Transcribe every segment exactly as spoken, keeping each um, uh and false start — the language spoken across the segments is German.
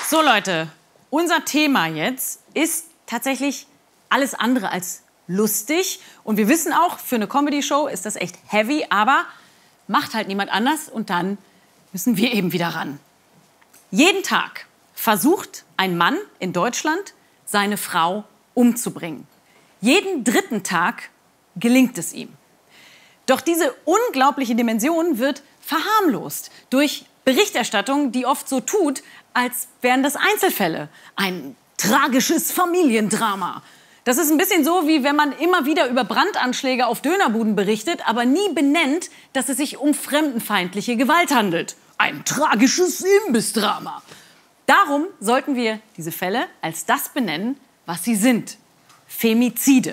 So Leute, unser Thema jetzt ist tatsächlich alles andere als lustig. Und wir wissen auch, für eine Comedy-Show ist das echt heavy, aber macht halt niemand anders und dann müssen wir eben wieder ran. Jeden Tag versucht ein Mann in Deutschland, seine Frau umzubringen. Jeden dritten Tag gelingt es ihm. Doch diese unglaubliche Dimension wird verharmlost durch Berichterstattung, die oft so tut, als wären das Einzelfälle. Ein tragisches Familiendrama. Das ist ein bisschen so, wie wenn man immer wieder über Brandanschläge auf Dönerbuden berichtet, aber nie benennt, dass es sich um fremdenfeindliche Gewalt handelt. Ein tragisches Imbissdrama. Darum sollten wir diese Fälle als das benennen, was sie sind. Femizide.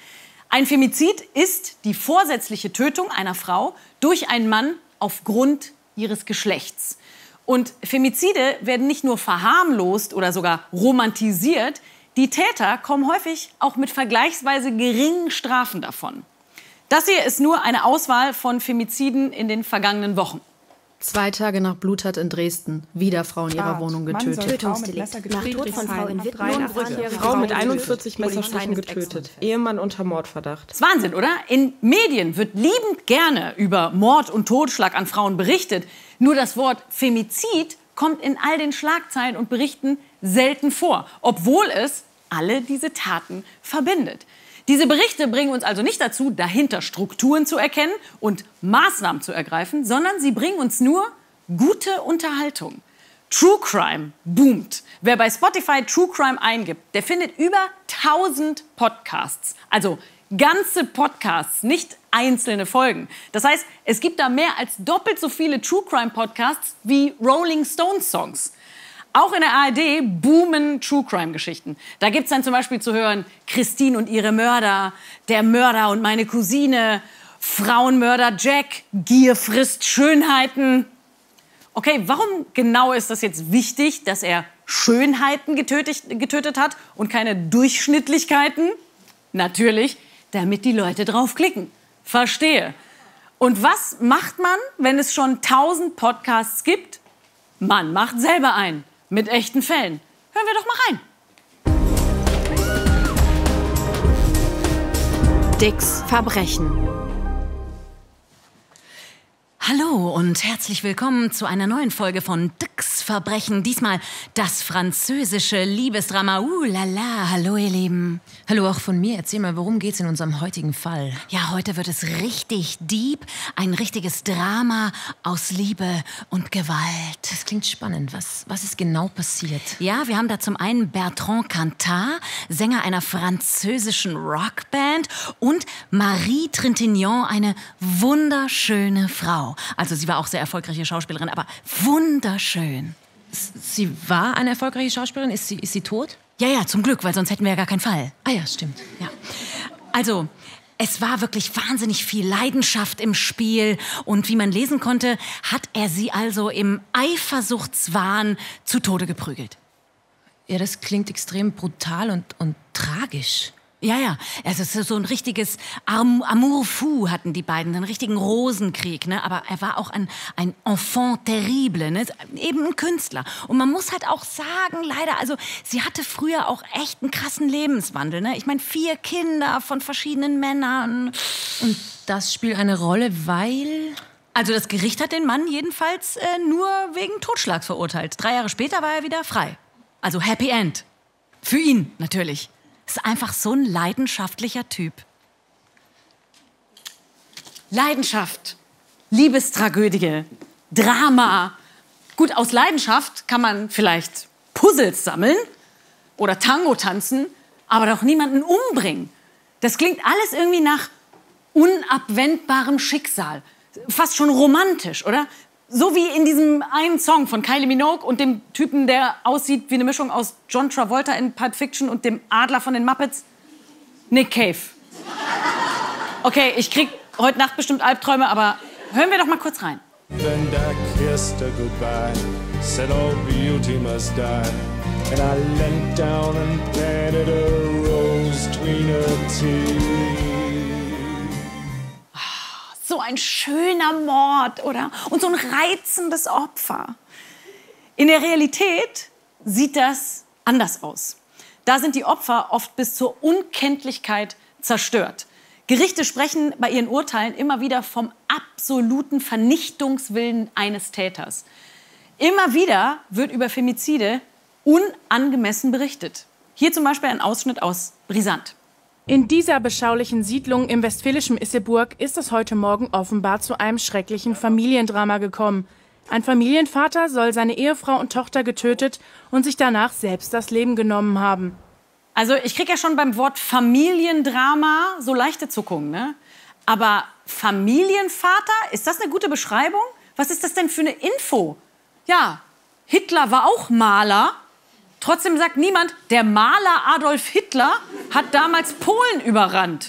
Ein Femizid ist die vorsätzliche Tötung einer Frau durch einen Mann aufgrund ihres Geschlechts. Und Femizide werden nicht nur verharmlost oder sogar romantisiert, die Täter kommen häufig auch mit vergleichsweise geringen Strafen davon. Das hier ist nur eine Auswahl von Femiziden in den vergangenen Wochen. Zwei Tage nach Bluttat in Dresden. Wieder Frau in ihrer Wohnung getötet. Tötungsdelikt. Nach Tod von Frau in Wittenbrück. Frau mit einundvierzig Messerstichen getötet. Ehemann unter Mordverdacht. Das ist Wahnsinn, oder? In Medien wird liebend gerne über Mord und Totschlag an Frauen berichtet. Nur das Wort Femizid kommt in all den Schlagzeilen und Berichten selten vor, obwohl es alle diese Taten verbindet. Diese Berichte bringen uns also nicht dazu, dahinter Strukturen zu erkennen und Maßnahmen zu ergreifen, sondern sie bringen uns nur gute Unterhaltung. True Crime boomt. Wer bei Spotify True Crime eingibt, der findet über tausend Podcasts. Also ganze Podcasts, nicht einzelne Folgen. Das heißt, es gibt da mehr als doppelt so viele True Crime Podcasts wie Rolling Stones Songs. Auch in der A R D boomen True-Crime-Geschichten. Da gibt's dann zum Beispiel zu hören Christine und ihre Mörder, Der Mörder und meine Cousine, Frauenmörder Jack, Gier frisst Schönheiten. Okay, warum genau ist das jetzt wichtig, dass er Schönheiten getötet, getötet hat und keine Durchschnittlichkeiten? Natürlich, damit die Leute draufklicken. Verstehe. Und was macht man, wenn es schon tausend Podcasts gibt? Man macht selber einen. Mit echten Fällen. Hören wir doch mal rein. Dicks Verbrechen. Hallo und herzlich willkommen zu einer neuen Folge von Dicks Verbrechen. Diesmal das französische Liebesdrama. Uh, la la. Hallo, ihr Lieben. Hallo auch von mir. Erzähl mal, worum geht's in unserem heutigen Fall? Ja, heute wird es richtig deep. Ein richtiges Drama aus Liebe und Gewalt. Das klingt spannend. Was, was ist genau passiert? Ja, wir haben da zum einen Bertrand Cantat, Sänger einer französischen Rockband, und Marie Trintignant, eine wunderschöne Frau. Also sie war auch sehr erfolgreiche Schauspielerin, aber wunderschön. Sie war eine erfolgreiche Schauspielerin? Ist sie, ist sie tot? Ja, ja, zum Glück, weil sonst hätten wir ja gar keinen Fall. Ah ja, stimmt. Ja. Also, es war wirklich wahnsinnig viel Leidenschaft im Spiel. Und wie man lesen konnte, hat er sie also im Eifersuchtswahn zu Tode geprügelt. Ja, das klingt extrem brutal und, und tragisch. Ja, ja, also es ist so ein richtiges Am Amour fou hatten die beiden, einen richtigen Rosenkrieg, ne? Aber er war auch ein, ein Enfant terrible, ne? Eben ein Künstler. Und man muss halt auch sagen, leider, also sie hatte früher auch echt einen krassen Lebenswandel, ne? Ich meine, vier Kinder von verschiedenen Männern. Und das spielt eine Rolle, weil... Also das Gericht hat den Mann jedenfalls äh, nur wegen Totschlags verurteilt. Drei Jahre später war er wieder frei. Also Happy End. Für ihn natürlich. Ist einfach so ein leidenschaftlicher Typ. Leidenschaft, Liebestragödie, Drama. Gut, aus Leidenschaft kann man vielleicht Puzzles sammeln oder Tango tanzen, aber doch niemanden umbringen. Das klingt alles irgendwie nach unabwendbarem Schicksal. Fast schon romantisch, oder? So wie in diesem einen Song von Kylie Minogue und dem Typen, der aussieht wie eine Mischung aus John Travolta in Pulp Fiction und dem Adler von den Muppets. Nick Cave. Okay, ich krieg heute Nacht bestimmt Albträume, aber hören wir doch mal kurz rein. Then I kissed her goodbye, said all beauty must die. And I leant down and planted a rose between her teeth. So ein schöner Mord, oder? Und so ein reizendes Opfer. In der Realität sieht das anders aus. Da sind die Opfer oft bis zur Unkenntlichkeit zerstört. Gerichte sprechen bei ihren Urteilen immer wieder vom absoluten Vernichtungswillen eines Täters. Immer wieder wird über Femizide unangemessen berichtet. Hier zum Beispiel ein Ausschnitt aus Brisant. In dieser beschaulichen Siedlung im westfälischen Isseburg ist es heute Morgen offenbar zu einem schrecklichen Familiendrama gekommen. Ein Familienvater soll seine Ehefrau und Tochter getötet und sich danach selbst das Leben genommen haben. Also ich kriege ja schon beim Wort Familiendrama so leichte Zuckungen, ne? Aber Familienvater, ist das eine gute Beschreibung? Was ist das denn für eine Info? Ja, Hitler war auch Maler. Trotzdem sagt niemand, der Maler Adolf Hitler hat damals Polen überrannt.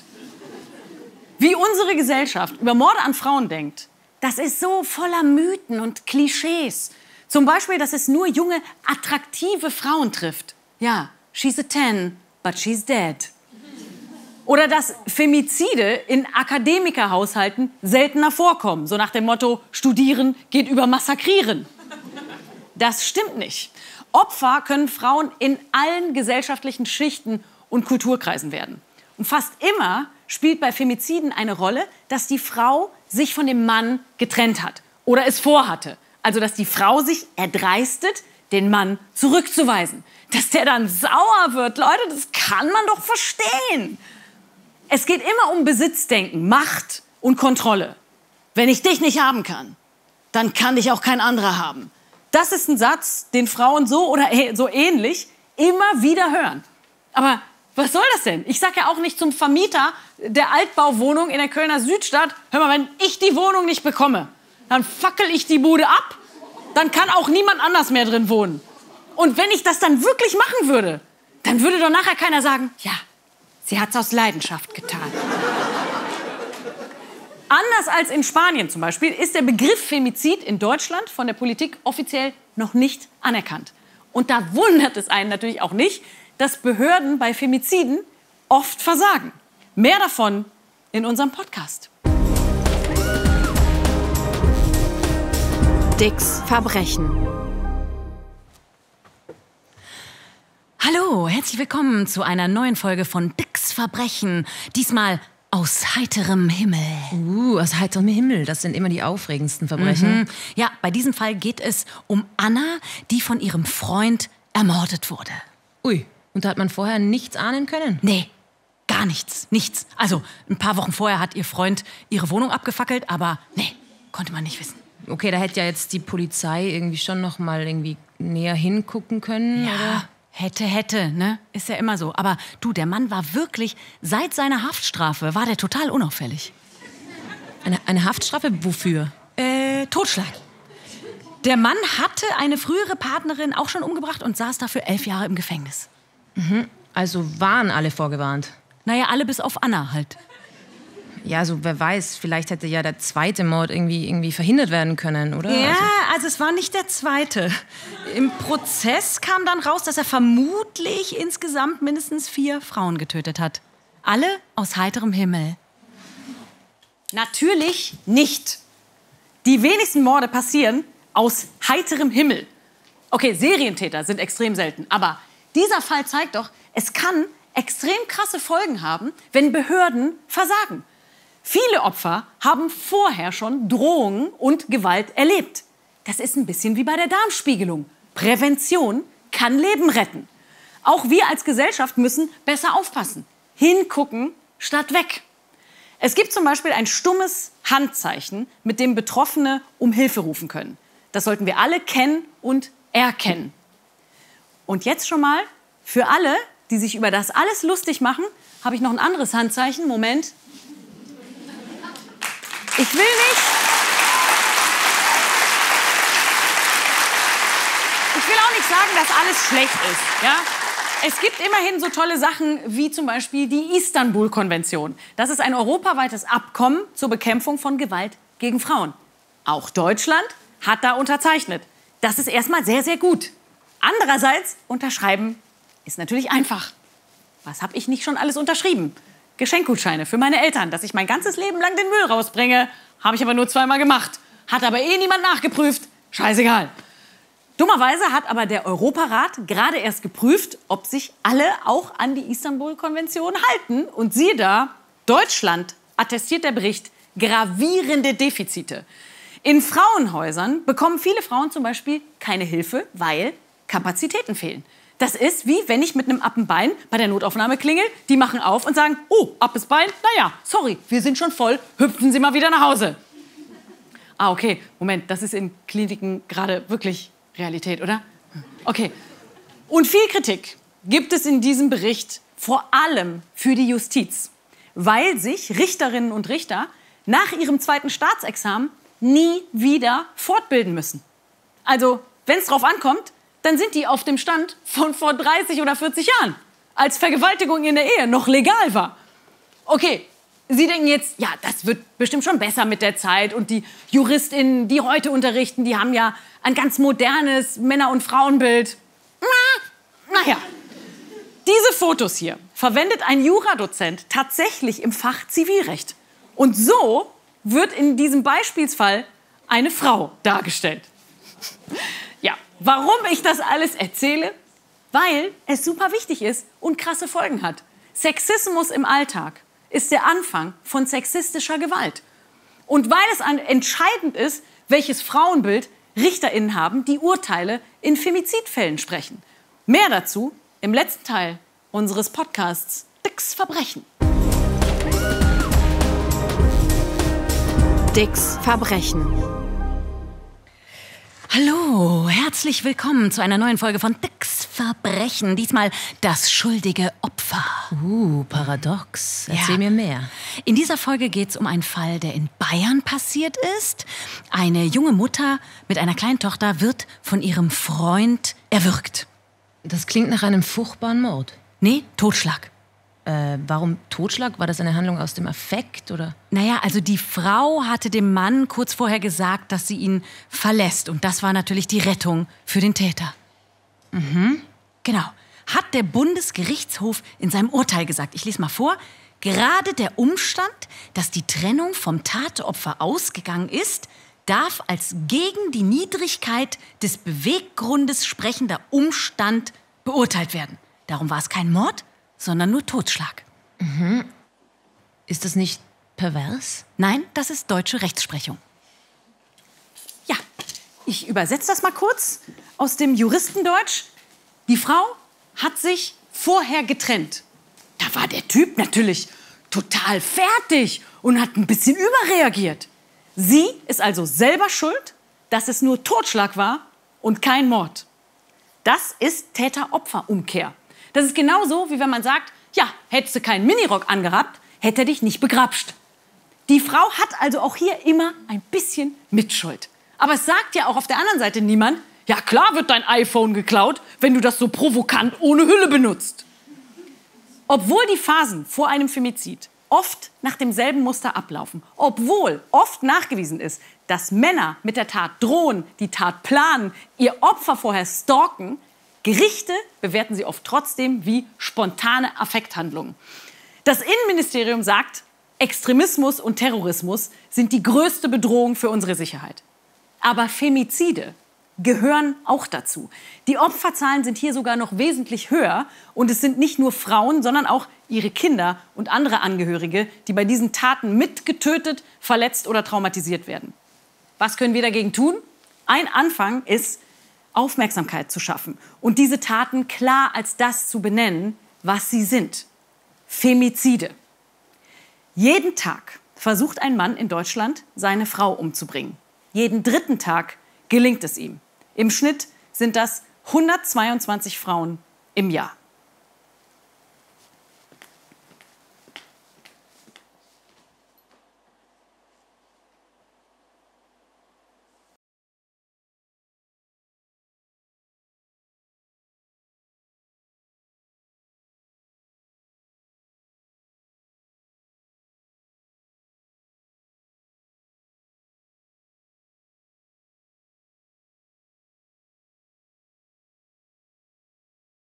Wie unsere Gesellschaft über Morde an Frauen denkt, das ist so voller Mythen und Klischees. Zum Beispiel, dass es nur junge, attraktive Frauen trifft. Ja, she's a ten, but she's dead. Oder dass Femizide in Akademikerhaushalten seltener vorkommen. So nach dem Motto, studieren geht über massakrieren. Das stimmt nicht. Opfer können Frauen in allen gesellschaftlichen Schichten und Kulturkreisen werden. Und fast immer spielt bei Femiziden eine Rolle, dass die Frau sich von dem Mann getrennt hat oder es vorhatte. Also dass die Frau sich erdreistet, den Mann zurückzuweisen. Dass der dann sauer wird, Leute, das kann man doch verstehen. Es geht immer um Besitzdenken, Macht und Kontrolle. Wenn ich dich nicht haben kann, dann kann dich auch kein anderer haben. Das ist ein Satz, den Frauen so oder so ähnlich immer wieder hören. Aber was soll das denn? Ich sage ja auch nicht zum Vermieter der Altbauwohnung in der Kölner Südstadt, hör mal, wenn ich die Wohnung nicht bekomme, dann fackel ich die Bude ab, dann kann auch niemand anders mehr drin wohnen. Und wenn ich das dann wirklich machen würde, dann würde doch nachher keiner sagen, ja, sie hat's aus Leidenschaft getan. Anders als in Spanien zum Beispiel ist der Begriff Femizid in Deutschland von der Politik offiziell noch nicht anerkannt. Und da wundert es einen natürlich auch nicht, dass Behörden bei Femiziden oft versagen. Mehr davon in unserem Podcast. Dicks Verbrechen. Hallo, herzlich willkommen zu einer neuen Folge von Dicks Verbrechen. Diesmal aus heiterem Himmel. Uh, aus heiterem Himmel, das sind immer die aufregendsten Verbrechen. Mhm. Ja, bei diesem Fall geht es um Anna, die von ihrem Freund ermordet wurde. Ui, und da hat man vorher nichts ahnen können? Nee, gar nichts, nichts. Also, ein paar Wochen vorher hat ihr Freund ihre Wohnung abgefackelt, aber nee, konnte man nicht wissen. Okay, da hätte ja jetzt die Polizei irgendwie schon noch mal irgendwie näher hingucken können, ja. Oder? Hätte, hätte, ne? Ist ja immer so. Aber du, der Mann war wirklich, seit seiner Haftstrafe, war der total unauffällig. Eine, eine Haftstrafe? Wofür? Äh, Totschlag. Der Mann hatte eine frühere Partnerin auch schon umgebracht und saß dafür elf Jahre im Gefängnis. Mhm. Also waren alle vorgewarnt? Naja, alle bis auf Anna halt. Ja, also wer weiß, vielleicht hätte ja der zweite Mord irgendwie, irgendwie verhindert werden können, oder? Ja, also, also es war nicht der zweite. Im Prozess kam dann raus, dass er vermutlich insgesamt mindestens vier Frauen getötet hat. Alle aus heiterem Himmel. Natürlich nicht. Die wenigsten Morde passieren aus heiterem Himmel. Okay, Serientäter sind extrem selten, aber dieser Fall zeigt doch, es kann extrem krasse Folgen haben, wenn Behörden versagen. Viele Opfer haben vorher schon Drohungen und Gewalt erlebt. Das ist ein bisschen wie bei der Darmspiegelung. Prävention kann Leben retten. Auch wir als Gesellschaft müssen besser aufpassen. Hingucken statt weg. Es gibt zum Beispiel ein stummes Handzeichen, mit dem Betroffene um Hilfe rufen können. Das sollten wir alle kennen und erkennen. Und jetzt schon mal, für alle, die sich über das alles lustig machen, habe ich noch ein anderes Handzeichen. Moment. Ich will nicht... Ich will auch nicht sagen, dass alles schlecht ist. Ja? Es gibt immerhin so tolle Sachen wie zum Beispiel die Istanbul-Konvention. Das ist ein europaweites Abkommen zur Bekämpfung von Gewalt gegen Frauen. Auch Deutschland hat da unterzeichnet. Das ist erstmal sehr, sehr gut. Andererseits, unterschreiben ist natürlich einfach. Was habe ich nicht schon alles unterschrieben? Geschenkgutscheine für meine Eltern, dass ich mein ganzes Leben lang den Müll rausbringe. Habe ich aber nur zweimal gemacht. Hat aber eh niemand nachgeprüft. Scheißegal. Dummerweise hat aber der Europarat gerade erst geprüft, ob sich alle auch an die Istanbul-Konvention halten. Und siehe da, Deutschland attestiert der Bericht gravierende Defizite. In Frauenhäusern bekommen viele Frauen zum Beispiel keine Hilfe, weil Kapazitäten fehlen. Das ist wie wenn ich mit einem Appenbein bei der Notaufnahme klingel, die machen auf und sagen, oh, abes Bein, naja, sorry, wir sind schon voll, hüpfen Sie mal wieder nach Hause. Ah, okay, Moment, das ist in Kliniken gerade wirklich Realität, oder? Okay. Und viel Kritik gibt es in diesem Bericht vor allem für die Justiz, weil sich Richterinnen und Richter nach ihrem zweiten Staatsexamen nie wieder fortbilden müssen. Also, wenn es drauf ankommt, dann sind die auf dem Stand von vor dreißig oder vierzig Jahren, als Vergewaltigung in der Ehe noch legal war. Okay, Sie denken jetzt, ja, das wird bestimmt schon besser mit der Zeit. Und die JuristInnen, die heute unterrichten, die haben ja ein ganz modernes Männer- und Frauenbild. Na, naja, diese Fotos hier verwendet ein Juradozent tatsächlich im Fach Zivilrecht. Und so wird in diesem Beispielsfall eine Frau dargestellt. Ja, warum ich das alles erzähle? Weil es super wichtig ist und krasse Folgen hat. Sexismus im Alltag ist der Anfang von sexistischer Gewalt. Und weil es entscheidend ist, welches Frauenbild RichterInnen haben, die Urteile in Femizidfällen sprechen. Mehr dazu im letzten Teil unseres Podcasts Dicks Verbrechen. Dicks Verbrechen. Hallo, herzlich willkommen zu einer neuen Folge von Dicks Verbrechen. Diesmal das schuldige Opfer. Uh, paradox. Erzähl Ja. mir mehr. In dieser Folge geht es um einen Fall, der in Bayern passiert ist. Eine junge Mutter mit einer kleinen Tochter wird von ihrem Freund erwürgt. Das klingt nach einem furchtbaren Mord. Nee, Totschlag. Äh, warum Totschlag? War das eine Handlung aus dem Affekt, oder? Naja, also die Frau hatte dem Mann kurz vorher gesagt, dass sie ihn verlässt. Und das war natürlich die Rettung für den Täter. Mhm. Genau. Hat der Bundesgerichtshof in seinem Urteil gesagt. Ich lese mal vor. Gerade der Umstand, dass die Trennung vom Tatopfer ausgegangen ist, darf als gegen die Niedrigkeit des Beweggrundes sprechender Umstand beurteilt werden. Darum war es kein Mord, sondern nur Totschlag. Mhm. Ist das nicht pervers? Nein, das ist deutsche Rechtsprechung. Ja, ich übersetze das mal kurz aus dem Juristendeutsch. Die Frau hat sich vorher getrennt. Da war der Typ natürlich total fertig und hat ein bisschen überreagiert. Sie ist also selber schuld, dass es nur Totschlag war und kein Mord. Das ist Täter-Opfer-Umkehr. Das ist genauso, wie wenn man sagt, ja, hättest du keinen Minirock angehabt, hätte er dich nicht begrapscht. Die Frau hat also auch hier immer ein bisschen Mitschuld. Aber es sagt ja auch auf der anderen Seite niemand, ja klar wird dein iPhone geklaut, wenn du das so provokant ohne Hülle benutzt. Obwohl die Phasen vor einem Femizid oft nach demselben Muster ablaufen, obwohl oft nachgewiesen ist, dass Männer mit der Tat drohen, die Tat planen, ihr Opfer vorher stalken, Gerichte bewerten sie oft trotzdem wie spontane Affekthandlungen. Das Innenministerium sagt, Extremismus und Terrorismus sind die größte Bedrohung für unsere Sicherheit. Aber Femizide gehören auch dazu. Die Opferzahlen sind hier sogar noch wesentlich höher. Und es sind nicht nur Frauen, sondern auch ihre Kinder und andere Angehörige, die bei diesen Taten mitgetötet, verletzt oder traumatisiert werden. Was können wir dagegen tun? Ein Anfang ist, Aufmerksamkeit zu schaffen und diese Taten klar als das zu benennen, was sie sind. Femizide. Jeden Tag versucht ein Mann in Deutschland, seine Frau umzubringen. Jeden dritten Tag gelingt es ihm. Im Schnitt sind das hundertzweiundzwanzig Frauen im Jahr.